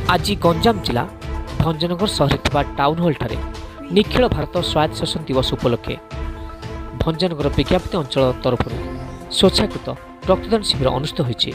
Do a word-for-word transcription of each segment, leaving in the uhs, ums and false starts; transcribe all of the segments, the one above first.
आज गंजाम जिला भंजनगर सहर टाउन हॉल ठारे निखिल भारत स्वायत्त शासन दिवस उपलक्षे भंजनगर विज्ञापित अंचल तरफ स्वेच्छाकृत रक्तदान शिविर अनुष्ठित होइछि।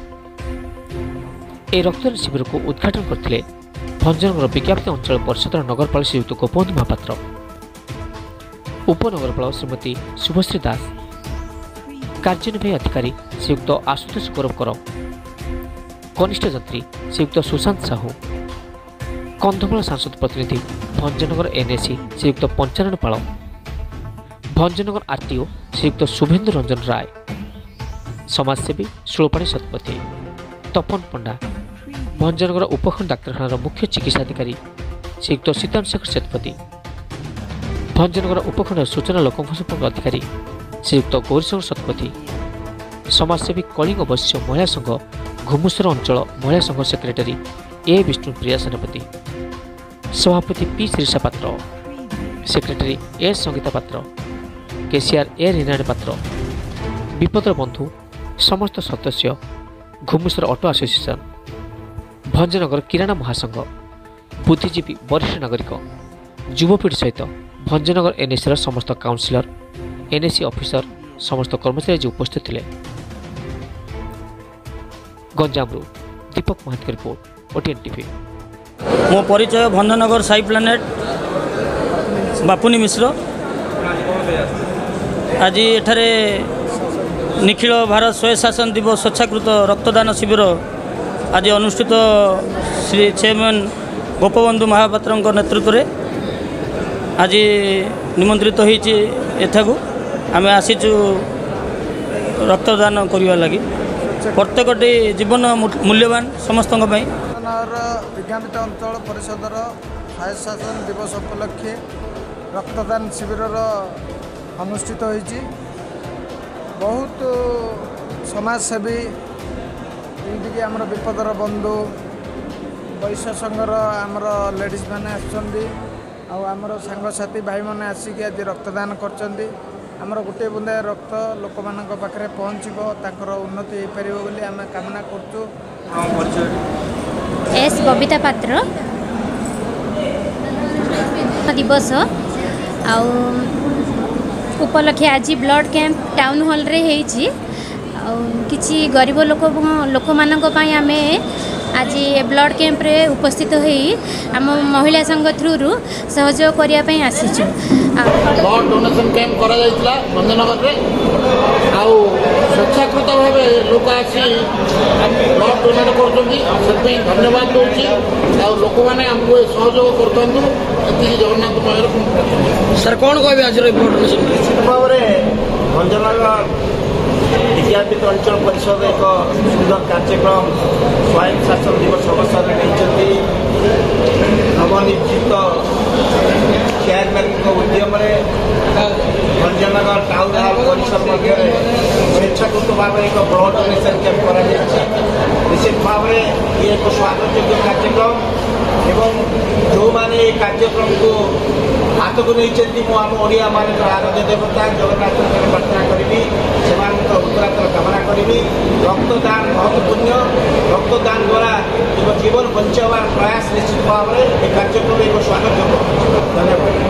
ए रक्तदान शिविर को उद्घाटन करथिले भंजनगर विज्ञापित अंचल परिषद नगरपाल श्रीयुक्त गोपबंधु महापात्र, उपनगरपाल श्रीमती शुभश्री दास, कार्यनिर्वाही अधिकारी श्रीयुक्त आशुतोष गौरवकर, कनिष्ठ जंत्री श्रीयुक्त सुशांत साहू, कंधमाल सांसद प्रतिनिधि भंजनगर एनएसी श्रीयुक्त पंचानन पाल, भंजनगर आरटीओ श्रीयुक्त शुभेन्दु रंजन राय, समाजसेवी सुलपाणी शतपथी, तपन पंडा, भंजनगर उपखंड डाक्तखानार मुख्य चिकित्साधिकारी श्रीयुक्त सीतान शेखर शतपथी, भंजनगर उपखंड सूचना लोक संपर्क अधिकारी श्रीयुक्त गौरीशंकर शतपथी, समाजसेवी कलिंग वैश्य महिला संघ घुमुसर अंचल महिला संघ सेक्रेटरी ए विष्णुप्रिया सेनापति, सभापति पी श्रीषा पात्र, सेक्रेटरी ए संगीता पात्र, केसीआर ए रीनारायण पात्र, विपदर बंधु समस्त सदस्य घुमुसर ऑटो एसोसिएशन, भंजनगर किराणा महासंघ, बुद्धिजीवी वरिष्ठ नागरिक, युवपीढ़ी सहित भंजनगर एनएसी समस्त काउंसिलर, एनएसी ऑफिसर समस्त कर्मचारी उपस्थित थे। गंजामरू Deepak Mahant report OTN TV. मो परिचय भंजनगर साई प्लानेट बापुनी मिश्र। आज एठारे निखिल भारत स्वयं शासन दिवस स्वेच्छाकृत रक्तदान शिविर आज अनुष्ठित श्री चेयरमैन गोपबंधु महापात्र नेतृत्व में आज निमंत्रित होइछि। एठाकू आम आसीचु रक्तदान करने लगी। प्रत्येकटी जीवन मूल्यवान समस्त विज्ञापित अंचल परिषदर स्वायत्त शासन दिवस उपलक्षे रक्तदान शिविर अनुष्ठित होइछि। बहुत समाजसेवी जमीक आम विपदर बंधु वैश्य संघर आमर लेडीज मैंने आमर सांगसाथी भाई मैंने आसिक आज रक्तदान करचंदी। आमर गोटे बुंदा रक्त लोक मान पाखे पहुँचो ताकर उन्नति हो पार बोली आम कामना करचु। एस बबिता पात्र दिवस आउ उपलक्षे आज ब्लड कैंप टाउन हॉल रे हेछि। किछि गरीब लोक लोक मानक पई आमे आज ब्लड कैंप रे उपस्थित होई आम महिला संघ थ्रू सहयोग करिया पई आसीछु। ब्लड डोनेशन कैंप करा जायतिला भंजनगर रे आउ स्वेच्छाकृत भावे लोक आसी ब्लड डोनेट करछन्ती। से धन्यवाद दोछि आउ लोक माने हमको सहयोग करतंतु। एति जगन्नाथ महेर सर कोन कहबे आज रे ब्लड डोनेशन निश्चित भाव में भंजनगर विज्ञापित अंचल परिषद एक सुंदर कार्यक्रम स्वायत्त शासन दिवस अवसर में नवनिर्मित चेयरमैन उद्यम भंजनगर टाउन हॉल परिसर मध्य स्वेच्छाकृत भाव एक ब्लड डोनेशन कैंप कर निश्चित भाव में ये एक स्वागत योग्य कार्यक्रम एवं जो मैंने कार्यक्रम को हाथ को नहीं आम ओडिया मान आराध्य देवता जगन्नाथ प्रार्थना करी से उत्तरातर कामना करी। रक्तदान बहुत पुण्य। रक्तदान द्वारा जीवन बचार प्रयास निश्चित भाव में कार्यक्रम एक स्वागत। धन्यवाद।